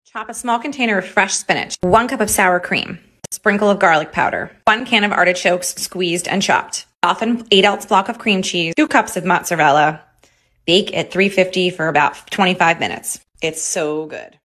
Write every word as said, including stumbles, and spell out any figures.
Chop a small container of fresh spinach, one cup of sour cream, a sprinkle of garlic powder, one can of artichokes squeezed and chopped, often eight ounce block of cream cheese, two cups of mozzarella. Bake at three fifty for about twenty-five minutes. It's so good.